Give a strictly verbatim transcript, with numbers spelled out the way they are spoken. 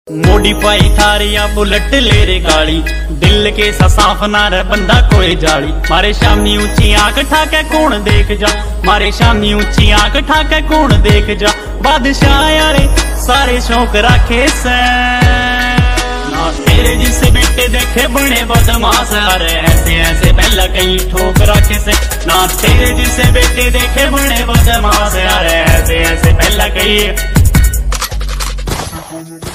Modify थारी या bullet ले रे गाड़ी, दिल के सा साफ ना रे बंदा कोई जाली। मारे शामी ऊंची आंख ठाके कौन देख जा, मारे शामी ऊंची आंख ठाके कौन देख जा। बादशाह यारे सारे शौक रखे से, ना तेरे जिसे बेटे देखे बने बदमाश। अरे ऐसे ऐसे पहला कहीं ठोक रखे से, ना तेरे जिसे बेटे देखे बने बदमाश। अरे ऐसे ऐसे पहला कहीं